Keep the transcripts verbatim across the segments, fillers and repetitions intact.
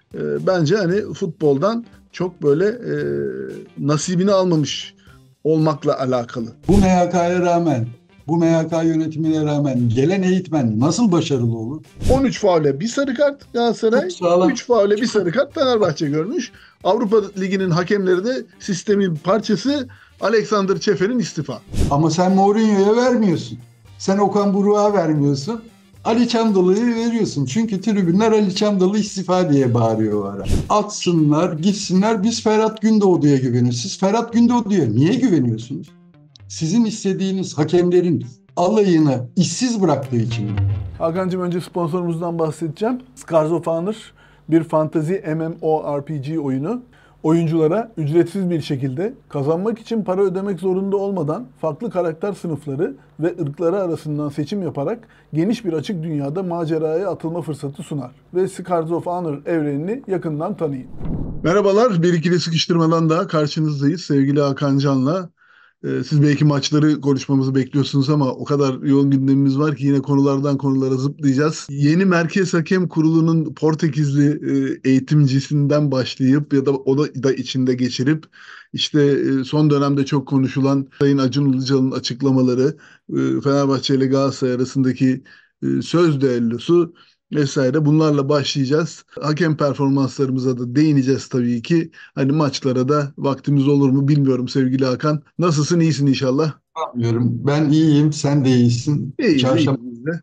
e, bence hani futboldan çok böyle e, nasibini almamış olmakla alakalı. Bu M H K'ya rağmen, bu M H K yönetimine rağmen gelen eğitmen nasıl başarılı olur? on üç faule bir sarı kart Galatasaray, Çok sağlam. üç faule bir sarı kart Fenerbahçe görmüş. Avrupa Ligi'nin hakemleri de sistemin parçası. Alexander Çefer'in istifa. Ama sen Mourinho'ya vermiyorsun. Sen Okan Buruk'a vermiyorsun. Ali Çamdalı'ya veriyorsun. Çünkü tribünler Ali Çamdalı istifa diye bağırıyorlar. Atsınlar, gitsinler, biz Ferhat Gündoğdu'ya güveniyoruz. Siz Ferhat Gündoğdu'ya niye güveniyorsunuz? Sizin istediğiniz hakemlerin alayını işsiz bıraktığı için mi? Hakan'cığım, önce sponsorumuzdan bahsedeceğim. Scars of Honor bir fantazi MMORPG oyunu. Oyunculara ücretsiz bir şekilde kazanmak için para ödemek zorunda olmadan farklı karakter sınıfları ve ırkları arasından seçim yaparak geniş bir açık dünyada maceraya atılma fırsatı sunar. Ve Scars of Honor evrenini yakından tanıyın. Merhabalar, bir ikili sıkıştırmadan daha karşınızdayız sevgili Hakan Can'la. Ee, Siz belki maçları konuşmamızı bekliyorsunuz ama o kadar yoğun gündemimiz var ki yine konulardan konulara zıplayacağız. Yeni Merkez Hakem Kurulu'nun Portekizli e, eğitimcisinden başlayıp ya da o da, da içinde geçirip işte e, son dönemde çok konuşulan Sayın Acun Ilıcalı'nın açıklamaları, e, Fenerbahçe ile Galatasaray arasındaki e, söz düellosu vesaire, bunlarla başlayacağız. Hakem performanslarımıza da değineceğiz tabii ki. Hani maçlara da vaktimiz olur mu bilmiyorum sevgili Hakan. Nasılsın? İyisin inşallah. Bilmiyorum. Ben iyiyim, sen de iyisin. İyiyiz, Çarşamba iyiyiz biz de.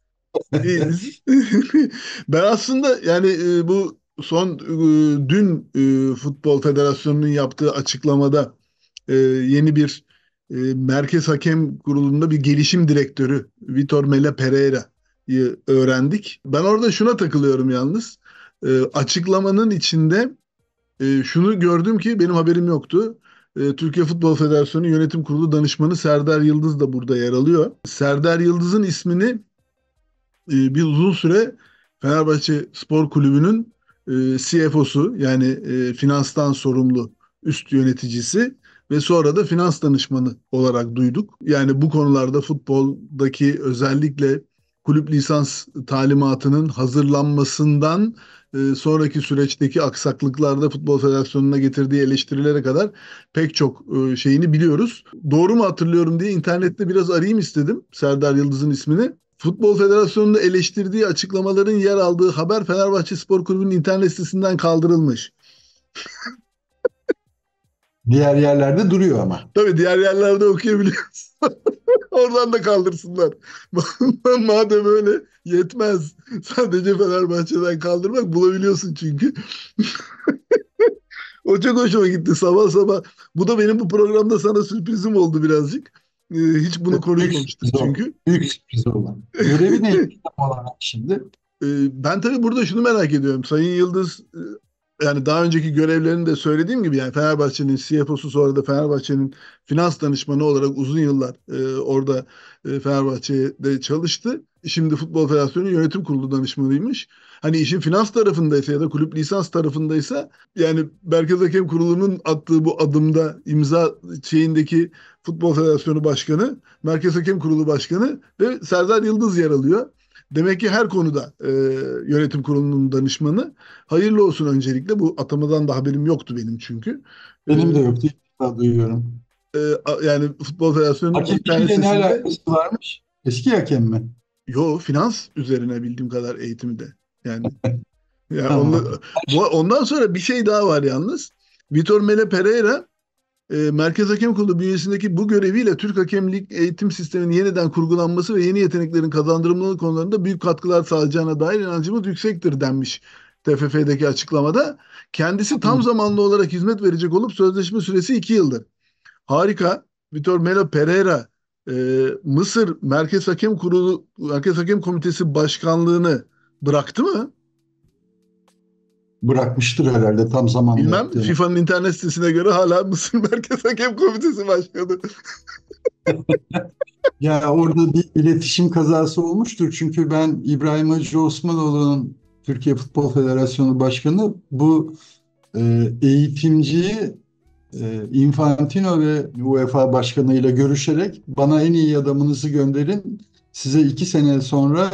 İyiyiz. Ben aslında yani e, bu son e, dün e, Futbol Federasyonu'nun yaptığı açıklamada e, yeni bir e, Merkez Hakem Kurulu'nda bir gelişim direktörü Vitor Mela Pereira'yı öğrendik. Ben orada şuna takılıyorum yalnız. E, açıklamanın içinde e, şunu gördüm ki benim haberim yoktu. E, Türkiye Futbol Federasyonu Yönetim Kurulu Danışmanı Serdar Yıldız da burada yer alıyor. Serdar Yıldız'ın ismini e, bir uzun süre Fenerbahçe Spor Kulübü'nün e, C F O'su, yani e, finanstan sorumlu üst yöneticisi ve sonra da finans danışmanı olarak duyduk. Yani bu konularda futboldaki özellikle kulüp lisans talimatının hazırlanmasından e, sonraki süreçteki aksaklıklarda Futbol Federasyonu'na getirdiği eleştirilere kadar pek çok e, şeyini biliyoruz. Doğru mu hatırlıyorum diye internette biraz arayayım istedim Serdar Yıldız'ın ismini. Futbol Federasyonu'nda eleştirdiği açıklamaların yer aldığı haber Fenerbahçe Spor Kulübü'nün internet sitesinden kaldırılmış. diğer yerlerde duruyor ama. Tabii diğer yerlerde okuyabiliyoruz. Oradan da kaldırsınlar. Madem öyle yetmez. Sadece Fenerbahçe'den kaldırmak, bulabiliyorsun çünkü. O çok hoşuma gitti sabah sabah. Bu da benim bu programda sana sürprizim oldu birazcık. Ee, hiç bunu Büyük konuşmamıştık sürpriz oldu. çünkü. Büyük sürpriz oldu. Görevi ne tam olarak şimdi? Ee, Ben tabii burada şunu merak ediyorum. Sayın Yıldız e, yani daha önceki görevlerini de söylediğim gibi, yani Fenerbahçe'nin C F O'su, sonra da Fenerbahçe'nin finans danışmanı olarak uzun yıllar e, orada e, Fenerbahçe'de çalıştı. Şimdi Futbol Federasyonu Yönetim Kurulu danışmanıymış. Hani işin finans tarafındaysa ya da kulüp lisans tarafındaysa, yani Merkez Hakem Kurulu'nun attığı bu adımda imza şeyindeki Futbol Federasyonu Başkanı, Merkez Hakem Kurulu Başkanı ve Serdar Yıldız yer alıyor. Demek ki her konuda e, yönetim kurulunun danışmanı. Hayırlı olsun öncelikle. Bu atamadan da haberim yoktu benim çünkü. E, Benim de yok. İlk defa duyuyorum. e, a- Yani Futbol Federasyonu'nun internet Hakemlikle ne sitesinde, alakası varmış? Eski hakem mi? yo, finans üzerine bildiğim kadar eğitimi de. Yani yani onla- Tamam. bu, ondan sonra bir şey daha var yalnız. Vitor Mele Pereira e, Merkez Hakem Kurulu bünyesindeki bu göreviyle Türk hakemlik eğitim sisteminin yeniden kurgulanması ve yeni yeteneklerin kazandırılması konularında büyük katkılar sağlayacağına dair inancımız yüksektir denmiş T F F'deki açıklamada. Kendisi tam zamanlı olarak hizmet verecek olup sözleşme süresi iki yıldır. Harika. Vitor Melo Pereira e, Mısır Merkez Hakem Kurulu, Merkez Hakem Komitesi başkanlığını bıraktı mı? Bırakmıştır herhalde tam zamanlı Bilmem. yaptığını. FIFA'nın internet sitesine göre hala Mısır Merkez Hakem Komitesi başkanı. Ya orada bir iletişim kazası olmuştur. Çünkü ben İbrahim Hacı Osmanoğlu'nun Türkiye Futbol Federasyonu Başkanı bu e, eğitimciyi e, Infantino ve UEFA Başkanı ile görüşerek bana en iyi adamınızı gönderin. Size iki sene sonra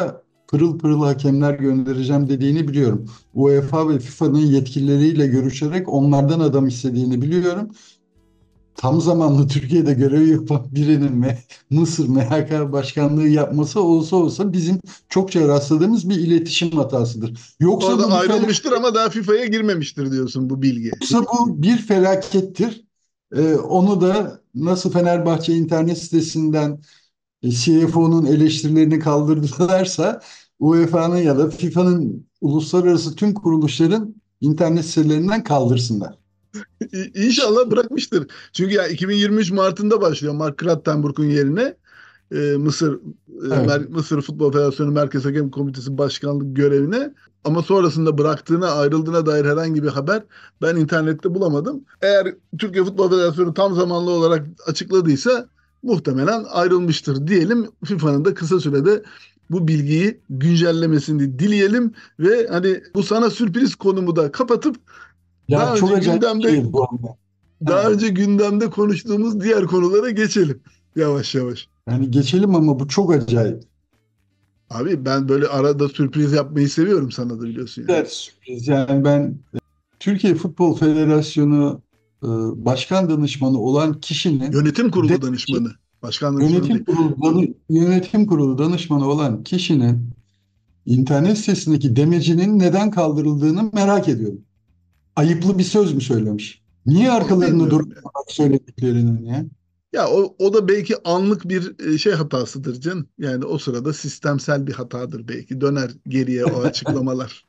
pırıl pırıl hakemler göndereceğim dediğini biliyorum. UEFA ve FIFA'nın yetkilileriyle görüşerek onlardan adam istediğini biliyorum. Tam zamanlı Türkiye'de görev yapan birinin me Mısır M H K başkanlığı yapması olsa olsa bizim çokça rastladığımız bir iletişim hatasıdır. Yoksa Orada bu bir felaket, ayrılmıştır ama daha FIFA'ya girmemiştir diyorsun bu bilgi. yoksa bu bir felakettir. Ee, onu da nasıl Fenerbahçe internet sitesinden C F O'nun eleştirilerini kaldırdılarsa UEFA'nın ya da FIFA'nın uluslararası tüm kuruluşların internet sitelerinden kaldırsınlar. İ- İnşallah bırakmıştır. Çünkü ya iki bin yirmi üç Mart'ında başlıyor Mark Clattenburg'un yerine e, Mısır e, Evet. Mer- Mısır Futbol Federasyonu Merkez Hakem Komitesi Başkanlık görevine, ama sonrasında bıraktığına, ayrıldığına dair herhangi bir haber ben internette bulamadım. Eğer Türkiye Futbol Federasyonu tam zamanlı olarak açıkladıysa muhtemelen ayrılmıştır diyelim. FIFA'nın da kısa sürede bu bilgiyi güncellemesini dileyelim ve hani bu sana sürpriz konumu da kapatıp Ya daha önce çok acayip bir gündemde şey bu anda. daha Ha. önce gündemde konuştuğumuz diğer konulara geçelim yavaş yavaş. Yani geçelim ama bu çok acayip. Abi ben böyle arada sürpriz yapmayı seviyorum, sana da biliyorsun yani. Güzel sürpriz. Yani ben e, Türkiye Futbol Federasyonu e, Başkan Danışmanı olan kişinin Yönetim de, kurulu danışmanı. Başkan danışmanı yönetim değil. kurulu danı- yönetim kurulu danışmanı olan kişinin internet sitesindeki demecinin neden kaldırıldığını merak ediyorum. Ayıplı bir söz mü söylemiş? Niye Onu arkalarında bilmiyorum durup yani. söylediklerinin ya? Ya o, o da belki anlık bir e, şey hatasıdır canım. Yani o sırada sistemsel bir hatadır belki. Döner geriye o açıklamalar.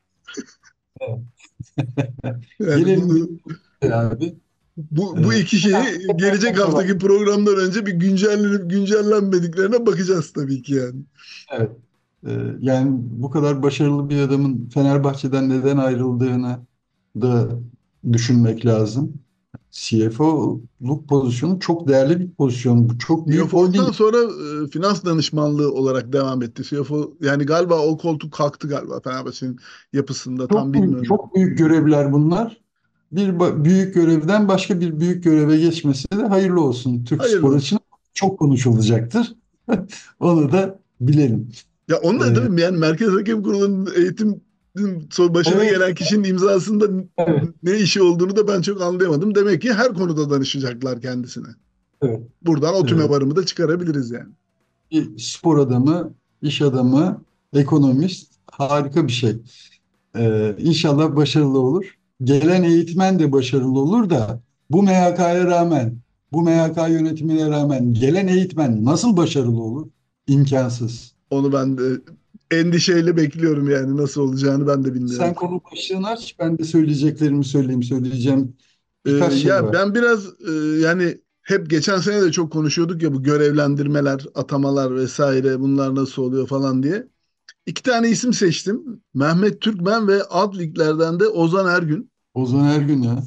Yani Gelelim bunu bir abi. bu, bu Ee, iki şeyi gelecek haftaki programdan önce bir güncellenip güncellenmediklerine bakacağız tabii ki yani. Evet. Ee, yani bu kadar başarılı bir adamın Fenerbahçe'den neden ayrıldığını da düşünmek lazım. C F O'luk pozisyonu çok değerli bir pozisyon. Bu çok büyük C F O'luktan holding. sonra e, finans danışmanlığı olarak devam etti. C F O yani galiba o koltuk kalktı galiba Fenerbahçe'nin yapısında, tam Çok büyük, bilmiyorum. çok büyük görevler bunlar. Bir ba- büyük görevden başka bir büyük göreve geçmesi de hayırlı olsun. Türk Hayırlı spor olsun. için çok konuşulacaktır. Onu da bilelim. Ya onu da Ee, tabii yani Merkez Hakem Kurulu'nun eğitim başına evet, gelen kişinin imzasında evet, ne işi olduğunu da ben çok anlayamadım. Demek ki her konuda danışacaklar kendisine. evet. Buradan o tüme Ee, varımı da çıkarabiliriz yani. bir spor adamı, iş adamı, ekonomist harika bir şey. Ee, İnşallah başarılı olur. Gelen eğitmen de başarılı olur da bu M H K'ya rağmen, bu M H K yönetimine rağmen gelen eğitmen nasıl başarılı olur? İmkansız. Onu ben de endişeyle bekliyorum, yani nasıl olacağını ben de bilmiyorum. Sen konu başlığını aç, ben de söyleyeceklerimi söyleyeyim. Söyleyeceğim Ee, birkaç şey ya var. ben biraz e, yani hep geçen sene de çok konuşuyorduk ya, bu görevlendirmeler, atamalar vesaire, bunlar nasıl oluyor falan diye. İki tane isim seçtim. Mehmet Türkmen ve alt liglerden de Ozan Ergün. Ozan Ergün ya.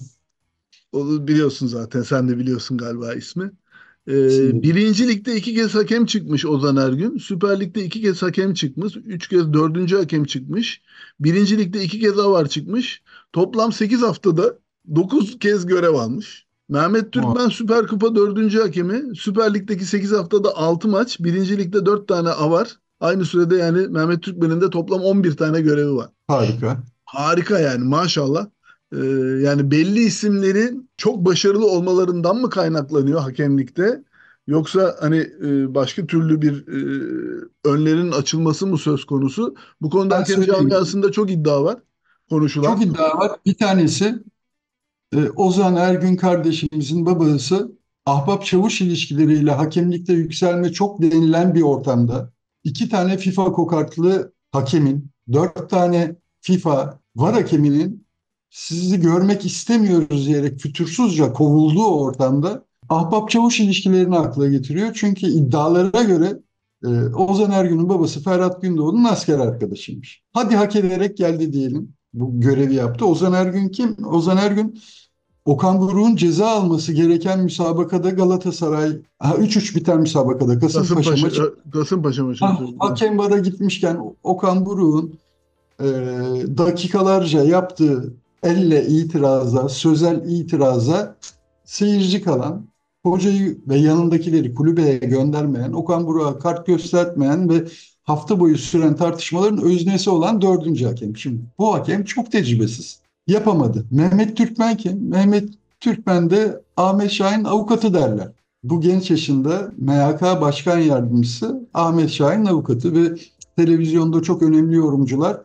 Onu biliyorsun zaten, sen de biliyorsun galiba ismi. Ee, Şimdi birinci ligde iki kez hakem çıkmış Ozan Ergün. Süper Lig'de iki kez hakem çıkmış. Üç kez dördüncü hakem çıkmış. Birinci ligde iki kez avar çıkmış. Toplam sekiz haftada dokuz kez görev almış. Mehmet o Türkmen Süper Kupa dördüncü hakemi. Süper Lig'deki sekiz haftada altı maç. Birinci ligde dört tane avar. Aynı sürede yani Mehmet Türkmen'in de toplam on bir tane görevi var. harika. Harika yani, maşallah. Ee, yani belli isimlerin çok başarılı olmalarından mı kaynaklanıyor hakemlikte? Yoksa hani e, başka türlü bir e, önlerin açılması mı söz konusu? Bu konuda Ben hakem söyleyeyim. camiasında çok iddia var Çok konuşulan. iddia var. Bir tanesi e, Ozan Ergün kardeşimizin babası ahbap-çavuş ilişkileriyle hakemlikte yükselme çok denilen bir ortamda iki tane FIFA kokartlı hakemin, dört tane FIFA var hakeminin sizi görmek istemiyoruz diyerek fütursuzca kovulduğu ortamda ahbap-çavuş ilişkilerini akla getiriyor. Çünkü iddialara göre e, Ozan Ergün'ün babası Ferhat Gündoğdu'nun asker arkadaşıymış. Hadi hak ederek geldi diyelim. Bu görevi yaptı. Ozan Ergün kim? Ozan Ergün Okan Buruk'un ceza alması gereken müsabakada Galatasaray ha, üç üç biten müsabakada Kasımpaşa Kasımpaşa, maçı e, Kasımpaşa maçını ha, söylüyorum. hakem vara gitmişken Okan Buruk'un e, dakikalarca yaptığı elle itiraza, sözel itiraza seyirci kalan, hocayı ve yanındakileri kulübeye göndermeyen, Okan Buruk'a kart göstermeyen ve hafta boyu süren tartışmaların öznesi olan dördüncü hakem. Şimdi bu hakem çok tecrübesiz. Yapamadı. Mehmet Türkmen kim? Mehmet Türkmen de Ahmet Şahin avukatı derler. Bu genç yaşında M H K Başkan Yardımcısı Ahmet Şahin avukatı ve televizyonda çok önemli yorumcular.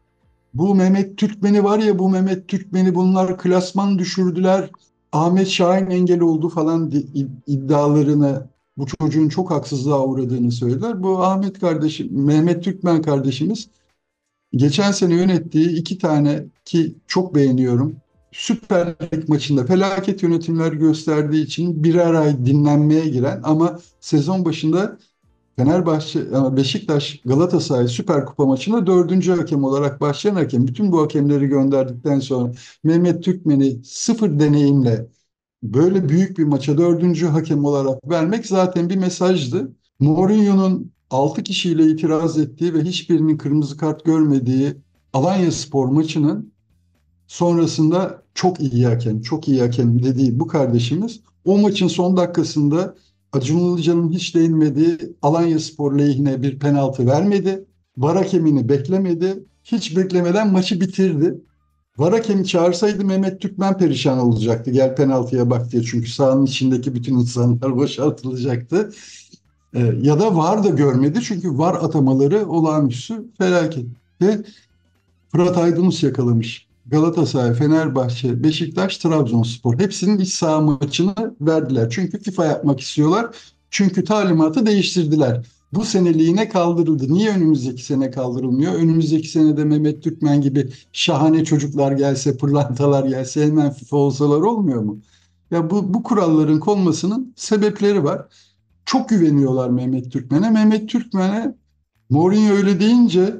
Bu Mehmet Türkmen'i var ya, bu Mehmet Türkmen'i bunlar klasman düşürdüler. Ahmet Şahin engel oldu falan iddialarını, bu çocuğun çok haksızlığa uğradığını söyler. Bu Ahmet kardeşim, Mehmet Türkmen kardeşimiz geçen sene yönettiği iki tane, ki çok beğeniyorum, Süper Lig maçında felaket yönetimler gösterdiği için birer ay dinlenmeye giren ama sezon başında Fenerbahçe, Beşiktaş, Galatasaray Süper Kupa maçında dördüncü hakem olarak başlayan hakem. Bütün bu hakemleri gönderdikten sonra Mehmet Türkmen'i sıfır deneyimle böyle büyük bir maça dördüncü hakem olarak vermek zaten bir mesajdı. Mourinho'nun altı kişiyle itiraz ettiği ve hiçbirinin kırmızı kart görmediği Alanyaspor maçının sonrasında çok iyi hakem, çok iyi hakem dediği bu kardeşimiz o maçın son dakikasında Acun Ilıcalı'nın hiç değinmediği Alanyaspor lehine bir penaltı vermedi. VAR hakemini beklemedi. Hiç beklemeden maçı bitirdi. VAR hakemi çağırsaydı Mehmet Türkmen perişan olacaktı. Gel penaltıya bak diye. Çünkü sahanın içindeki bütün insanlar boşaltılacaktı. Ee, ya da VAR da görmedi. Çünkü VAR atamaları olağanüstü felaket. Ve Fırat Aydınus yakalamış. Galatasaray, Fenerbahçe, Beşiktaş, Trabzonspor. Hepsinin iç saha maçını verdiler. Çünkü FIFA yapmak istiyorlar. Çünkü talimatı değiştirdiler. Bu seneliğine kaldırıldı. Niye önümüzdeki sene kaldırılmıyor? Önümüzdeki sene de Mehmet Türkmen gibi şahane çocuklar gelse, pırlantalar gelse, hemen FIFA olsalar olmuyor mu? Ya bu, bu kuralların konmasının sebepleri var. Çok güveniyorlar Mehmet Türkmen'e. Mehmet Türkmen'e Mourinho öyle deyince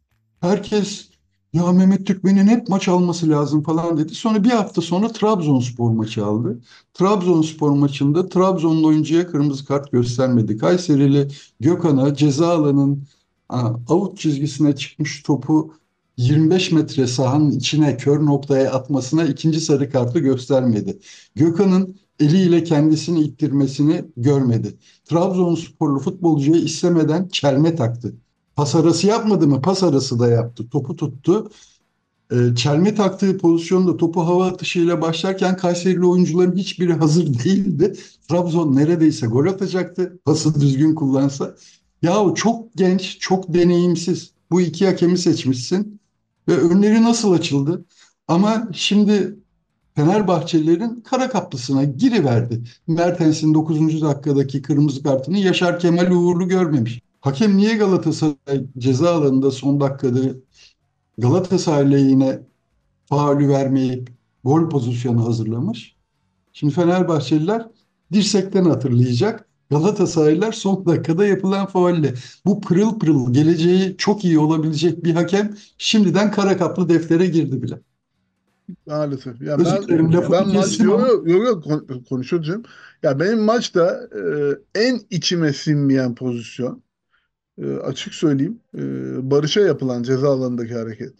herkes ya Mehmet Türkmen'in hep maç alması lazım falan dedi. Sonra bir hafta sonra Trabzonspor maçı aldı. Trabzonspor maçında Trabzonlu oyuncuya kırmızı kart göstermedi. Kayserili Gökhan'a ceza alanının out çizgisine çıkmış topu yirmi beş metre sahanın içine kör noktaya atmasına ikinci sarı kartı göstermedi. Gökhan'ın eliyle kendisini ittirmesini görmedi. Trabzonsporlu futbolcuya istemeden çelme taktı. Pas arası yapmadı mı? Pas arası da yaptı. Topu tuttu. E, çelme taktığı pozisyonda topu hava atışıyla başlarken Kayserili oyuncuların hiçbiri hazır değildi. Trabzon neredeyse gol atacaktı. Pası düzgün kullansa. Yahu çok genç, çok deneyimsiz. Bu iki hakemi seçmişsin. Ve önleri nasıl açıldı? Ama şimdi Fenerbahçelilerin kara kaplısına giriverdi. Mertens'in dokuzuncu dakikadaki kırmızı kartını Yaşar Kemal Uğurlu görmemiş. Hakem niye Galatasaray ceza alanında son dakikada Galatasaray lehine faulü vermeyip gol pozisyonu hazırlamış? Şimdi Fenerbahçeliler dirsekten hatırlayacak. Galatasaraylılar son dakikada yapılan faulle. Bu pırıl pırıl geleceği çok iyi olabilecek bir hakem şimdiden kara kaplı deftere girdi bile. Maalesef. Ya Özür ben dilerim ben lafını maç kestim yok ama yok yok yok kon- konuşacağım. Ya benim maçta e, en içime sinmeyen pozisyon, e, açık söyleyeyim, e, Barış'a yapılan ceza alanındaki hareket.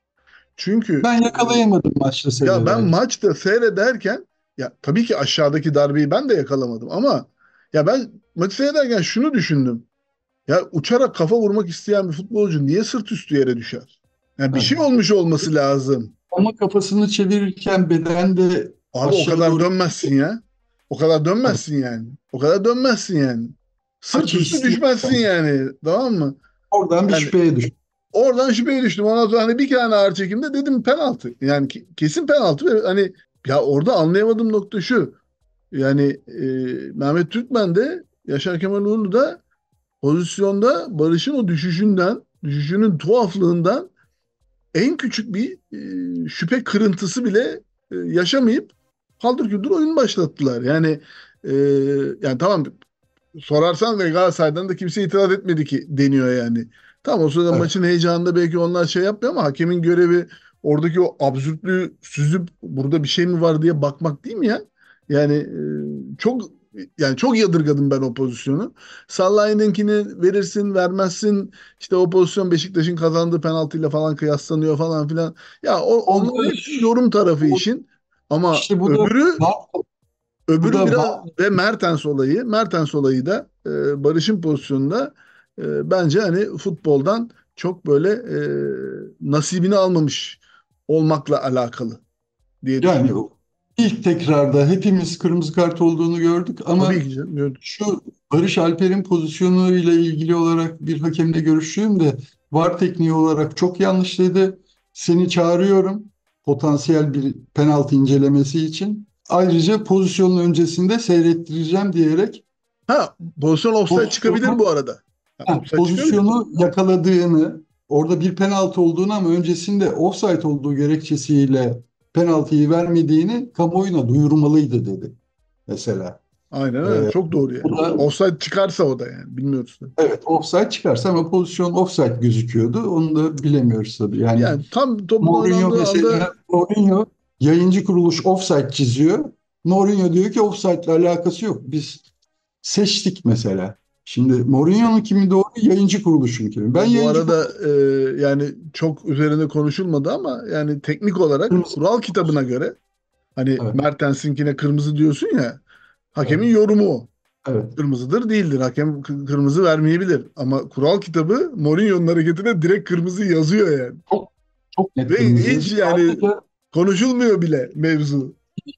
Çünkü ben e, yakalayamadım maçta ya ben seyrederken. maçta seyrederken, ya tabii ki aşağıdaki darbeyi ben de yakalamadım ama ya ben maçı seyrederken şunu düşündüm. Ya uçarak kafa vurmak isteyen bir futbolcu niye sırt üstü yere düşer? Yani bir şey Evet. olmuş olması lazım. Ama kafasını çevirirken beden de Abi o aşağı kadar doğru dönmezsin ya. O kadar evet, dönmezsin yani. O kadar dönmezsin yani. Sırt açı üstü istiyor. düşmezsin yani. Tamam mı? Oradan bir Yani şüpheye düş. oradan şüpheye düştüm. Ondan sonra hani bir tane ağır çekimde dedim penaltı. Yani ki- kesin penaltı. Ve hani ya orada anlayamadığım nokta şu. Yani e, Mehmet Türkmen de Yaşar Kemal Uğurlu da pozisyonda Barış'ın o düşüşünden, düşüşünün tuhaflığından en küçük bir e, şüphe kırıntısı bile e, yaşamayıp paldır küldür oyun başlattılar. Yani e, yani tamam, sorarsan ve Galatasaray'dan da kimse itiraz etmedi ki deniyor yani. Tamam, o sırada Evet. maçın heyecanında belki onlar şey yapmıyor ama hakemin görevi oradaki o absürtlüğü süzüp burada bir şey mi var diye bakmak değil mi ya? Yani e, çok yani çok yadırgadım ben o pozisyonu. Salah'ınkini verirsin, vermezsin. İşte o pozisyon Beşiktaş'ın kazandığı penaltıyla falan kıyaslanıyor falan filan. Ya o, O da onlar hepsi yorum tarafı o, işin. Ama işte bu da öbürü var. Bu Öbürü da biraz var. ve Mertens olayı. Mertens olayı da e, Barış'ın pozisyonunda e, bence hani futboldan çok böyle e, nasibini almamış olmakla alakalı diye Yani düşünüyorum. o ilk tekrarda hepimiz kırmızı kart olduğunu gördük Tabii ama ki canım, gördüm. şu Barış Alper'in pozisyonu ile ilgili olarak bir hakemle görüştüğümde VAR tekniği olarak çok yanlış dedi. Seni çağırıyorum potansiyel bir penaltı incelemesi için. Ayrıca pozisyonun öncesinde seyrettireceğim diyerek Ha, pozisyon offside çıkabilir pozisyonu bu arada. Ha, ha, offside çıkabilir. pozisyonu yakaladığını, orada bir penaltı olduğunu ama öncesinde offside olduğu gerekçesiyle penaltıyı vermediğini kamuoyuna duyurmalıydı dedi mesela. Aynen öyle. Ee, Çok doğru Bu yani. da Offside çıkarsa o da yani. Bilmiyoruz tabii. evet offside çıkarsa ama pozisyon offside gözüküyordu. Onu da bilemiyoruz tabii. Yani Yani tam topun Mourinho oynandığı anda mesela Mourinho yayıncı kuruluş offside çiziyor. Mourinho diyor ki offside ile alakası yok. Biz seçtik mesela. Şimdi Mourinho'nun kimi doğru, yayıncı kuruluşun kimi. Ben bu yayıncı arada e, yani çok üzerinde konuşulmadı ama yani teknik olarak kuruluş. kural kitabına göre hani Evet, Mertens'inkine kırmızı diyorsun ya, evet, hakemin yorumu o. evet. Kırmızıdır değildir. Hakem kı- kırmızı vermeyebilir. Ama kural kitabı Mourinho'nun hareketine direkt kırmızı yazıyor yani. Çok, çok net Ve kırmızı. hiç yani Sadece konuşulmuyor bile mevzu.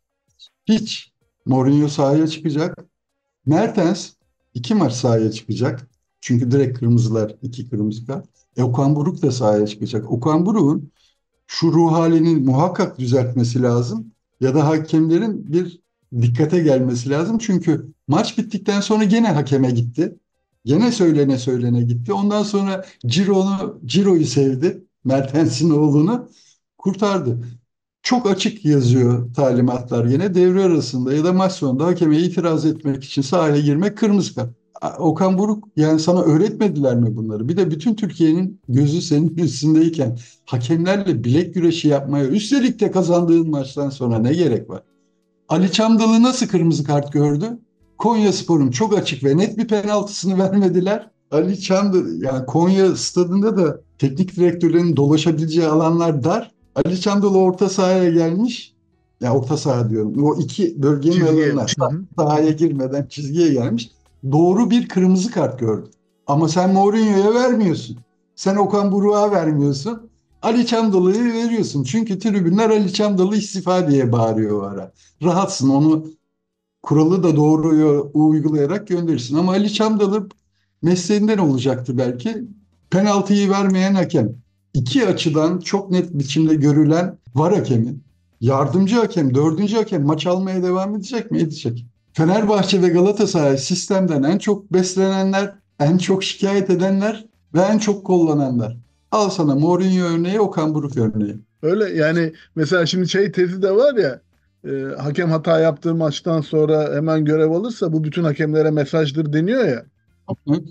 hiç. Mourinho sahaya çıkacak. Mertens iki maç sahaya çıkacak. Çünkü direkt kırmızılar, iki kırmızı kart. E, Okan Buruk da sahaya çıkacak. Okan Buruk'un şu ruh halini muhakkak düzeltmesi lazım. Ya da hakemlerin bir dikkate gelmesi lazım. Çünkü maç bittikten sonra gene hakeme gitti. Gene söylene söylene gitti. Ondan sonra Ciro'nu, Ciro'yu sevdi. Mertens'in oğlunu kurtardı. Çok açık yazıyor talimatlar yine devre arasında ya da maç sonunda hakeme itiraz etmek için sahaya girmek kırmızı kart. Okan Buruk yani sana öğretmediler mi bunları? Bir de bütün Türkiye'nin gözü senin üstündeyken hakemlerle bilek güreşi yapmaya üstelik de kazandığın maçtan sonra ne gerek var? Ali Çamdalı nasıl kırmızı kart gördü? Konyaspor'un çok açık ve net bir penaltısını vermediler. Ali Çamdalı yani Konya stadında da teknik direktörlerin dolaşabileceği alanlar dar. Ali Çamdalı orta sahaya gelmiş. Ya orta saha diyorum. O iki bölgenin Çizgiye. arasına Hı hı. sahaya girmeden çizgiye gelmiş. Doğru bir kırmızı kart gördü. Ama sen Mourinho'ya vermiyorsun. Sen Okan Buruk'a vermiyorsun. Ali Çamdalı'yı veriyorsun. Çünkü tribünler Ali Çamdalı istifa diye bağırıyor o ara. Rahatsın, onu kuralı da doğru uygulayarak gönderirsin. Ama Ali Çamdalı mesleğinden olacaktı belki. Penaltıyı vermeyen hakem. İki açıdan çok net biçimde görülen VAR hakemi. Yardımcı hakem, dördüncü hakem maç almaya devam edecek mi? Edecek. Fenerbahçe ve Galatasaray sistemden en çok beslenenler, en çok şikayet edenler ve en çok kullananlar. Al sana Mourinho örneği, Okan Buruk örneği. Öyle yani, mesela şimdi şey tezi de var ya, e, hakem hata yaptığı maçtan sonra hemen görev alırsa bu bütün hakemlere mesajdır deniyor ya. Hı?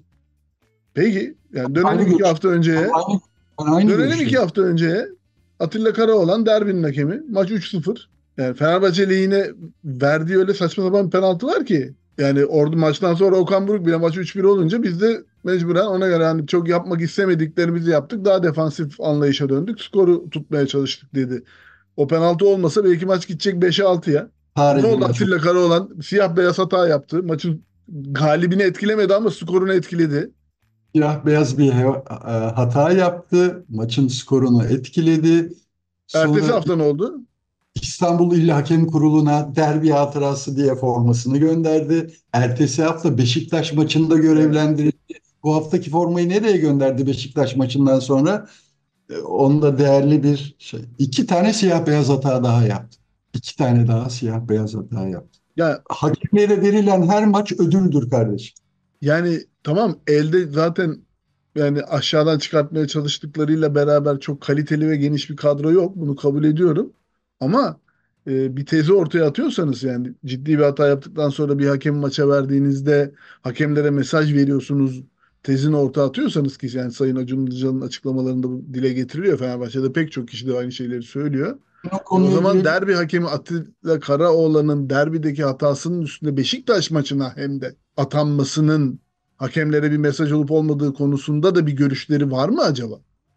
Peki yani Aynı dönelim iki görüş. hafta Ben önceye. aynı, ben aynı Dönelim iki görüşteyim. hafta önceye. Atilla Karaoğlan derbinin hakemi. Maç üç sıfır. Yani Fenerbahçe lehine verdiği öyle saçma sapan bir penaltı var ki. Yani orada maçtan sonra Okan Buruk bile maç üç bir olunca biz de mecburen ona göre hani çok yapmak istemediklerimizi yaptık. Daha defansif anlayışa döndük. Skoru tutmaya çalıştık dedi. O penaltı olmasa belki maç gidecek beşe altıya. Ne Tarihi oldu? maç oldu. Atilla Karaoğlan siyah beyaz hata yaptı. Maçın galibini etkilemedi ama skorunu etkiledi. Siyah beyaz bir he- hata yaptı. Maçın skorunu etkiledi. Ertesi Sonra hafta ne oldu? İstanbul İl Hakem Kurulu'na derbi hatırası diye formasını gönderdi. Ertesi hafta Beşiktaş maçında Evet. görevlendirildi. Bu haftaki formayı nereye gönderdi Beşiktaş maçından sonra? E, Onda değerli bir şey. İki tane siyah beyaz hata daha yaptı. İki tane daha siyah beyaz hata yaptı. Ya Hakemlere verilen her maç ödüldür kardeşim. yani tamam, elde zaten yani aşağıdan çıkartmaya çalıştıklarıyla beraber çok kaliteli ve geniş bir kadro yok. Bunu kabul ediyorum. Ama e, bir tezi ortaya atıyorsanız, yani ciddi bir hata yaptıktan sonra bir hakem maça verdiğinizde hakemlere mesaj veriyorsunuz tezini ortaya atıyorsanız, ki yani Sayın Acun Ilıcalı'nın açıklamalarında bu dile getiriliyor. Fenerbahçe'de pek çok kişi de aynı şeyleri söylüyor. O E, o konuya zaman girebilir. derbi hakemi Atilla Karaoğlan'ın derbideki hatasının üstünde Beşiktaş maçına hem de atanmasının hakemlere bir mesaj olup olmadığı konusunda da bir görüşleri var mı acaba?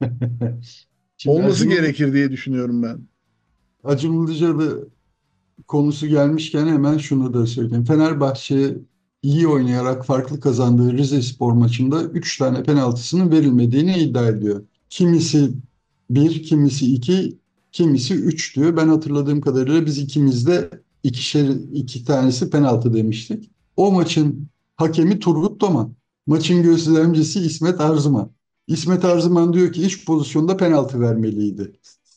Şimdi Olması Acun, gerekir diye düşünüyorum ben. Acun Ilıcalı konusu gelmişken hemen şunu da söyleyeyim. Fenerbahçe iyi oynayarak farklı kazandığı Rizespor maçında üç tane penaltısının verilmediğini iddia ediyor. Kimisi bir, kimisi iki, kimisi üç diyor. Ben hatırladığım kadarıyla biz ikimiz de ikişer, iki tanesi penaltı demiştik. O maçın hakemi Turgut Doman. Maçın gözlemcisi İsmet Arzuman. İsmet Arzuman diyor ki iç pozisyonda penaltı vermeliydi.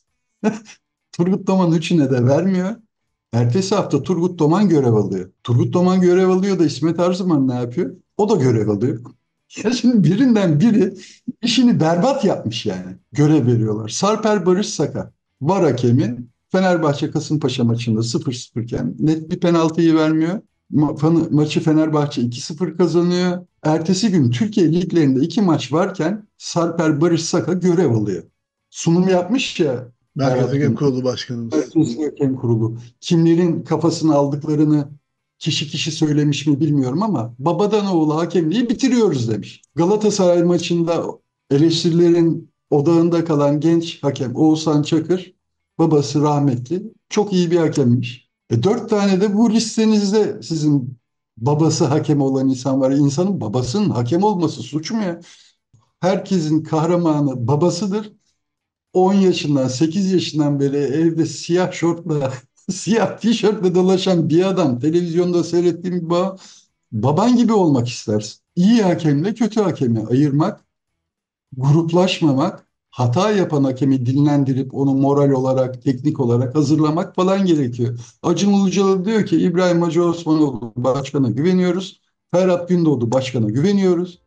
Turgut Doman üçüne de vermiyor. Ertesi hafta Turgut Doman görev alıyor. Turgut Doman görev alıyor da İsmet Arzuman ne yapıyor? O da görev alıyor. Ya şimdi birinden biri işini berbat yapmış yani. Görev veriyorlar. Sarper Barış Saka var hakemi. Fenerbahçe Kasımpaşa maçında sıfır sıfır iken net bir penaltıyı vermiyor. Ma- maçı Fenerbahçe iki sıfır kazanıyor. Ertesi gün Türkiye liglerinde iki maç varken Sarper Barış Saka görev alıyor. Sunum yapmış ya Merkez Ferhat Hakem Gün. Kurulu Başkanımız. Merkez Hakem Kurulu. Kimlerin kafasını aldıklarını kişi kişi söylemiş mi bilmiyorum ama babadan oğula hakemliği bitiriyoruz demiş. Galatasaray maçında eleştirilerin odağında kalan genç hakem Oğuzhan Çakır, babası rahmetli, çok iyi bir hakemmiş. E, dört tane de bu listenizde sizin babası hakem olan insan var. İnsanın babasının hakem olması suç mu ya? Herkesin kahramanı babasıdır. on yaşından, sekiz yaşından beri evde siyah şortla, siyah tişörtle dolaşan bir adam, televizyonda seyrettiğim bir baba, baban gibi olmak istersin. İyi hakemle kötü hakemi ayırmak, gruplaşmamak, hata yapan hakemi dinlendirip onu moral olarak, teknik olarak hazırlamak falan gerekiyor. Acun Ilıcalı diyor ki İbrahim Hacı Osmanoğlu başkana güveniyoruz. Ferhat Gündoğdu başkana güveniyoruz.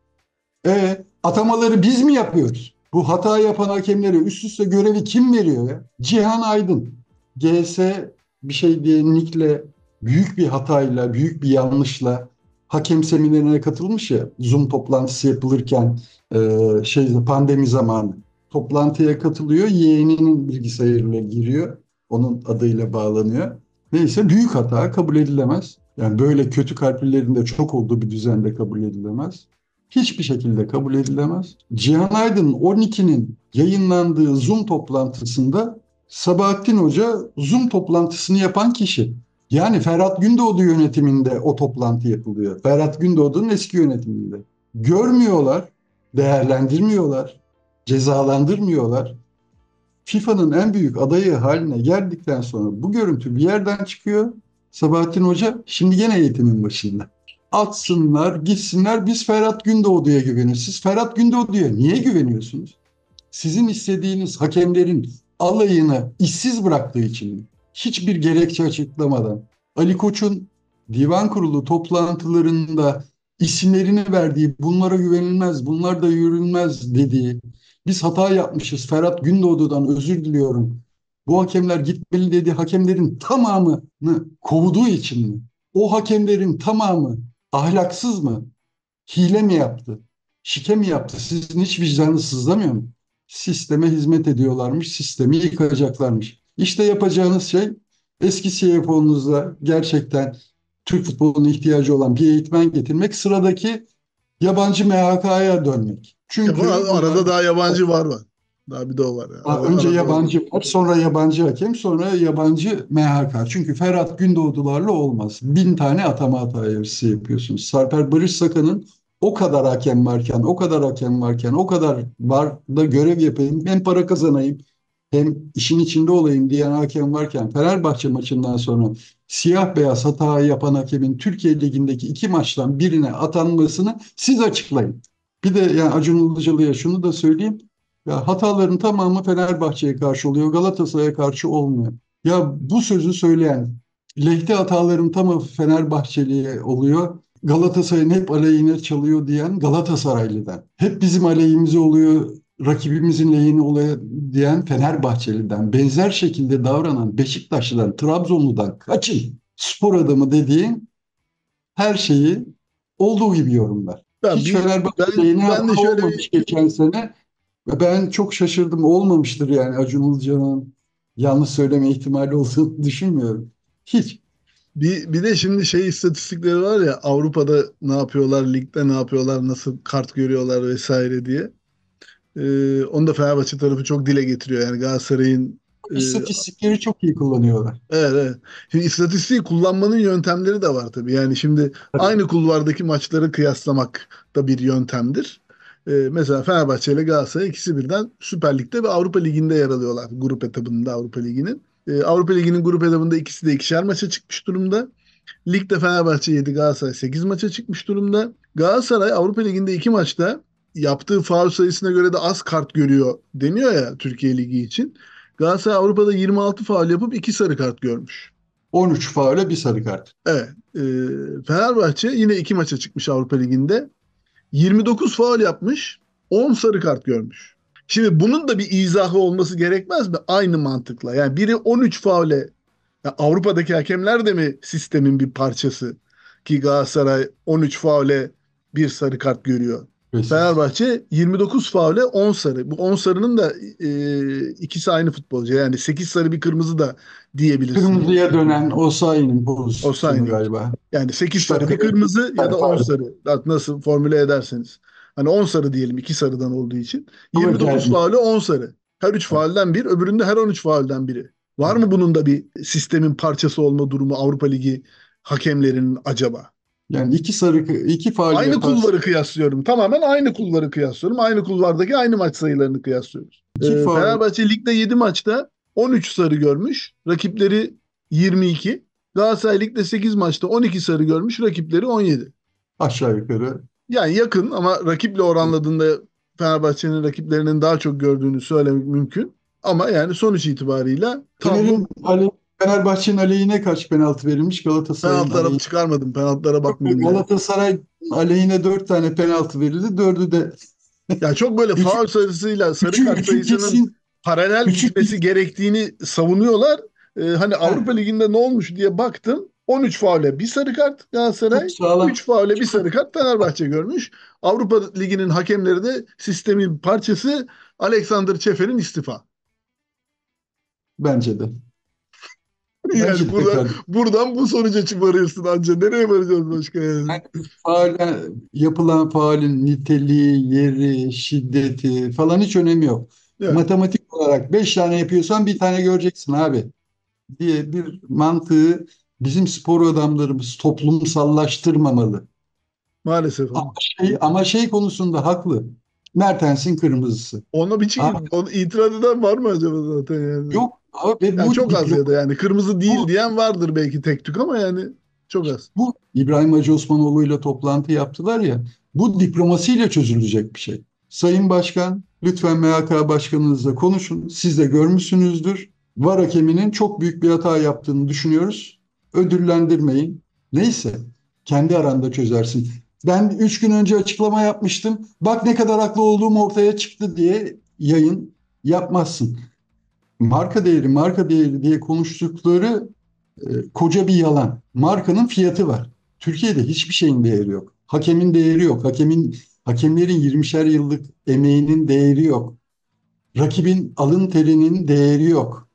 E, atamaları biz mi yapıyoruz? Bu hata yapan hakemlere üst üste görevi kim veriyor ya? Cihan Aydın, G S bir şey diye nickle büyük bir hatayla, büyük bir yanlışla hakem seminerine katılmış ya. Zoom toplantısı yapılırken e, şey pandemi zamanı toplantıya katılıyor. Yeğeninin bilgisayarıyla giriyor. Onun adıyla bağlanıyor. Neyse büyük hata kabul edilemez. Yani böyle kötü kalplilerin de çok olduğu bir düzende kabul edilemez. Hiçbir şekilde kabul edilemez. Cihan Aydın on ikinin yayınlandığı Zoom toplantısında Sabahattin Hoca Zoom toplantısını yapan kişi. Yani Ferhat Gündoğdu yönetiminde o toplantı yapılıyor. Ferhat Gündoğdu'nun eski yönetiminde. Görmüyorlar, değerlendirmiyorlar, cezalandırmıyorlar. FIFA'nın en büyük adayı haline geldikten sonra bu görüntü bir yerden çıkıyor. Sabahattin Hoca şimdi gene eğitimin başında. Atsınlar, gitsinler biz Ferhat Gündoğdu'ya güveniyoruz. Siz Ferhat Gündoğdu'ya niye güveniyorsunuz? Sizin istediğiniz hakemlerin alayını işsiz bıraktığı için mi? Hiçbir gerekçe açıklamadan. Ali Koç'un divan kurulu toplantılarında isimlerini verdiği, bunlara güvenilmez, bunlar da yürünmez dediği, biz hata yapmışız, Ferhat Gündoğdu'dan özür diliyorum, bu hakemler gitmeli dediği hakemlerin tamamını kovduğu için mi? O hakemlerin tamamı ahlaksız mı? Hile mi yaptı? Şike mi yaptı? Sizin hiç vicdanınız sızlamıyor mu? Sisteme hizmet ediyorlarmış, sistemi yıkacaklarmış. İşte yapacağınız şey eski C F O'nuzla gerçekten Türk futboluna ihtiyacı olan bir eğitmen getirmek, sıradaki yabancı M H K'ya dönmek. Ya bu Çünkü bunlar arada daha yabancı var var. Daha bir de o var ya. Ara- önce arada var. yabancı var, sonra yabancı hakem, sonra yabancı M H K. Çünkü Ferhat Gündoğdularla olmaz. Bin tane atama hatası yapıyorsunuz. Sarper Barış Saka'nın o kadar hakem varken, o kadar hakem varken, o kadar var da görev yapayım, hem para kazanayım, hem işin içinde olayım diyen hakem varken Fenerbahçe maçından sonra siyah beyaz hata yapan hakemin Türkiye Ligi'ndeki iki maçtan birine atanmasını siz açıklayın. Bir de yani Acun Ilıcalı'ya şunu da söyleyeyim. Ya hataların tamamı Fenerbahçe'ye karşı oluyor, Galatasaray'a karşı olmuyor. Ya bu sözü söyleyen, lehte hataların tamamı Fenerbahçeli'ye oluyor, Galatasaray'ın hep aleyhine çalıyor diyen Galatasaraylı'dan. Hep bizim aleyhimize oluyor, rakibimizin lehine oluyor diyen Fenerbahçeli'den. Benzer şekilde davranan Beşiktaşlı'dan, Trabzonlu'dan kaçın. Spor adamı dediğin her şeyi olduğu gibi yorumlar. Ben Hiç bir Fenerbahçe ben lehine ben de hata şöyle bir olmamış geçen sene. Ve ben çok şaşırdım. Olmamıştır yani, Acun Ilıcalı'nın yanlış söyleme ihtimali olduğunu düşünmüyorum. Hiç. bir, bir de şimdi şey istatistikleri var ya, Avrupa'da ne yapıyorlar, ligde ne yapıyorlar, nasıl kart görüyorlar vesaire diye. Ee, onu da Fenerbahçe tarafı çok dile getiriyor. Yani Galatasaray'ın e, İstatistikleri çok iyi kullanıyorlar. evet, evet. Şimdi istatistiği kullanmanın yöntemleri de var tabii. Yani şimdi aynı kulvardaki maçları kıyaslamak da bir yöntemdir. E, mesela Fenerbahçe ile Galatasaray ikisi birden Süper Lig'de ve Avrupa Ligi'nde yer alıyorlar. Grup etabında Avrupa Ligi'nin. E, Avrupa Ligi'nin grup etabında ikisi de ikişer maça çıkmış durumda. Ligde Fenerbahçe yedi, Galatasaray sekiz maça çıkmış durumda. Galatasaray Avrupa Ligi'nde iki maçta yaptığı faul sayısına göre de az kart görüyor deniyor ya Türkiye Ligi için. Galatasaray Avrupa'da yirmi altı faul yapıp iki sarı kart görmüş. on üç faule bir sarı kart. Evet. E, Fenerbahçe yine iki maça çıkmış Avrupa Ligi'nde. yirmi dokuz faul yapmış, on sarı kart görmüş. Şimdi bunun da bir izahı olması gerekmez mi? Aynı mantıkla. Yani biri on üç faule, ya Avrupa'daki hakemler de mi sistemin bir parçası? Ki Galatasaray on üç faule bir sarı kart görüyor. Şüphesiz. Fenerbahçe yirmi dokuz faule on sarı. Bu on sarının da e, ikisi aynı futbolcu. Yani sekiz sarı bir kırmızı da diyebilirsin. Kırmızıya dönen Osayi'nin pozisyonu Offside. galiba. Yani sekiz üç sarı bir dakikada kırmızı ya da on pardon. sarı. Artık nasıl formüle ederseniz. Hani on sarı diyelim iki sarıdan olduğu için. Ama yirmi dokuz geldi. faule on sarı. Her üç faulden bir, öbüründe her on üç faulden biri. Var mı bunun da bir sistemin parçası olma durumu Avrupa Ligi hakemlerinin acaba? Yani iki sarı iki faul Aynı yaparsa kulvarı kıyaslıyorum. Tamamen aynı kulvarı kıyaslıyorum. Aynı kulvardaki aynı maç sayılarını kıyaslıyoruz. iki Ee, faul Fenerbahçe ligde yedi maçta on üç sarı görmüş. Rakipleri yirmi iki. Galatasaray ligde sekiz maçta on iki sarı görmüş. Rakipleri on yedi. aşağı yukarı. Yani yakın ama rakiple oranladığında Fenerbahçe'nin rakiplerinin daha çok gördüğünü söylemek mümkün. Ama yani sonuç itibarıyla tablo Fener'in ale, Fenerbahçe'nin aleyhine kaç penaltı verilmiş? Galatasaray'ın penaltılara aleyhine. çıkarmadım. Penaltılara bakmadım yani. Galatasaray aleyhine dört tane penaltı verildi. Dördü de Ya çok böyle üçü, faul sayısıyla sarı üçü, kart üçü sayısının kesin. paralel Üçü gitmesi gerektiğini savunuyorlar. Ee, hani heh, Avrupa Ligi'nde ne olmuş diye baktım. on üç faule bir sarı kart çok Galatasaray, üç sağlam. faule bir sarı Çok kart Fenerbahçe görmüş. Avrupa Ligi'nin hakemleri de sistemin parçası Alexander Çefer'in istifa. bence de. Yani Bence de buradan, kardeşim. buradan bu sonuca çıkarıyorsun anca. Nereye varacağız başka yani? Yani faul, yapılan faulün niteliği, yeri, şiddeti falan hiç önemi yok. Ya, Matematik olarak beş tane yapıyorsan bir tane göreceksin abi diye bir mantığı bizim spor adamlarımız toplumsallaştırmamalı. maalesef Ama ama. şey, ama şey konusunda haklı. Mertens'in kırmızısı. Ona bir Abi, çi- onu itiraz eden var mı acaba zaten yani? yok abi ve Yani bu çok az ya da diploma, yani kırmızı değil bu, diyen vardır belki tek tük ama yani çok az. bu İbrahim Hacı Osmanoğlu ile toplantı yaptılar ya, bu diplomasiyle çözülecek bir şey. Sayın Başkan, lütfen M H K Başkanınızla konuşun. Siz de görmüşsünüzdür. VAR hakeminin çok büyük bir hata yaptığını düşünüyoruz. Ödüllendirmeyin. Neyse, kendi aranda çözersin. Ben üç gün önce açıklama yapmıştım. Bak ne kadar haklı olduğum ortaya çıktı diye yayın yapmazsın. Marka değeri, marka değeri diye konuştukları e, koca bir yalan. Markanın fiyatı var. Türkiye'de hiçbir şeyin değeri yok. Hakemin değeri yok. Hakemin hakemlerin yirmişer yıllık emeğinin değeri yok. Rakibin alın terinin değeri yok.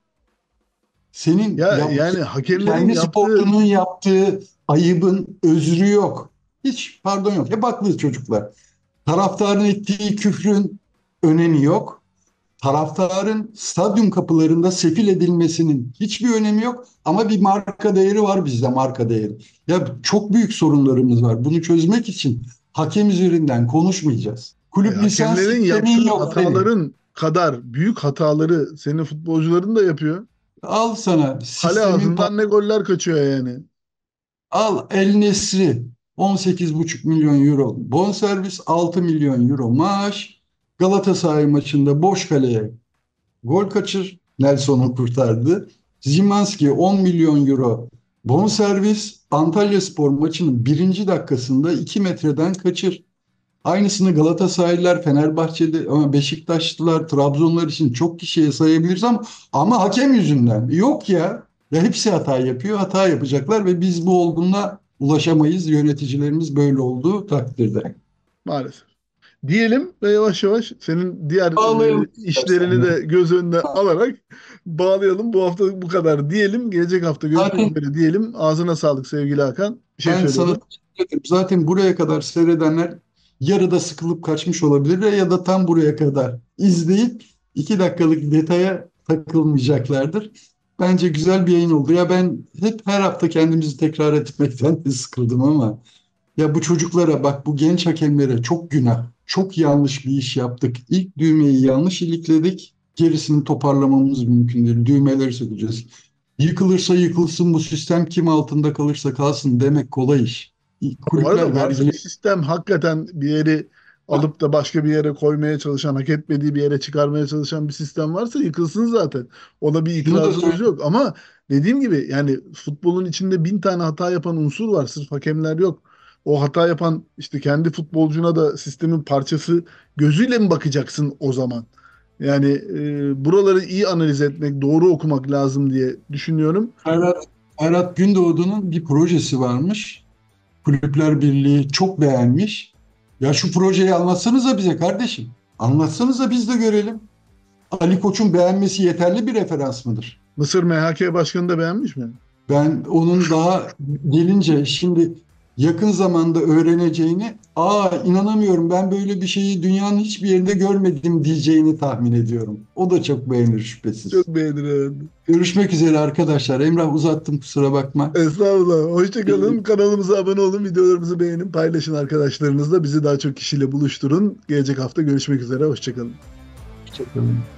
Senin Ya yaptığın, yani hakemlerin kendi yaptığı sportunun yaptığı ayıbın özrü yok. Hiç pardon yok. Hep haklı çocuklar. Taraftarın ettiği küfrün önemi yok. Taraftarın stadyum kapılarında sefil edilmesinin hiçbir önemi yok ama bir marka değeri var bizde, marka değeri. Ya çok büyük sorunlarımız var. Bunu çözmek için hakem üzerinden konuşmayacağız. e, Kulüp lisans hakemlerin sistemin yaptığı yok senin. hataların kadar büyük hataları senin futbolcuların da yapıyor. Al sana Kale sistemin ağzından ne goller kaçıyor yani. al El Nesri on sekiz buçuk milyon euro bonservis, altı milyon euro maaş. Galatasaray maçında boş kaleye gol kaçır. Nelson'u kurtardı. Szymański on milyon euro bonservis. Antalyaspor maçının birinci dakikasında iki metreden kaçır. Aynısını Galatasaraylılar, Fenerbahçe'de ama Beşiktaşlılar, Trabzonlar için çok kişiye sayabiliriz ama ama hakem yüzünden. Yok ya. Ya hepsi hata yapıyor, hata yapacaklar ve biz bu olgunluğa ulaşamayız. Yöneticilerimiz böyle olduğu takdirde. Maalesef. Diyelim ve yavaş yavaş senin diğer Ağlayalım e, istersen işlerini ya. de göz önüne alarak bağlayalım. Bu hafta bu kadar diyelim. Gelecek hafta görüşmek Zaten üzere diyelim. Ağzına sağlık sevgili Hakan. Bir şey Ben sana söylüyordun. teşekkür ederim. Zaten buraya kadar seyredenler yarıda sıkılıp kaçmış olabilirler ya da tam buraya kadar izleyip iki dakikalık detaya takılmayacaklardır. Bence güzel bir yayın oldu. Ya ben hep her hafta kendimizi tekrar etmekten de sıkıldım ama ya bu çocuklara bak, bu genç hakemlere çok günah, çok yanlış bir iş yaptık. İlk düğmeyi yanlış ilikledik. Gerisini toparlamamız mümkün değil. Düğmeleri sökeceğiz. Yıkılırsa yıkılsın, bu sistem kim altında kalırsa kalsın demek kolay iş. Bu arada Kulüpler varsa bir vergileri sistem hakikaten bir yeri alıp da başka bir yere koymaya çalışan, hak etmediği bir yere çıkarmaya çalışan bir sistem varsa yıkılsın zaten. Ona bir şunu da itirazımız söyle. yok. Ama dediğim gibi yani futbolun içinde bin tane hata yapan unsur var. Sırf hakemler yok. O hata yapan işte kendi futbolcuna da sistemin parçası gözüyle mi bakacaksın o zaman? Yani e, buraları iyi analiz etmek, doğru okumak lazım diye düşünüyorum. Ferhat, Ferhat Gündoğdu'nun bir projesi varmış. Kulüpler Birliği çok beğenmiş. Ya şu projeyi anlatsanıza bize kardeşim. Anlatsanıza biz de görelim. Ali Koç'un beğenmesi yeterli bir referans mıdır? Mısır M H K Başkanı da beğenmiş mi? Ben onun daha gelince şimdi yakın zamanda öğreneceğini, aa inanamıyorum ben böyle bir şeyi dünyanın hiçbir yerinde görmedim diyeceğini tahmin ediyorum. O da çok beğenir Çok şüphesiz. beğenir herhalde. Görüşmek üzere arkadaşlar. Emrah uzattım, kusura bakma. Estağfurullah. Hoşça Ee, kalın. Kanalımıza abone olun. Videolarımızı beğenin. Paylaşın arkadaşlarınızla. Bizi daha çok kişiyle buluşturun. Gelecek hafta görüşmek üzere. Hoşça kalın. Hoşçakalın.